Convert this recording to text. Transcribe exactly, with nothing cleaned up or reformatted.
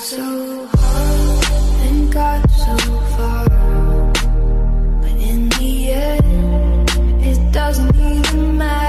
so hard and got so far, but in the end, it doesn't even matter.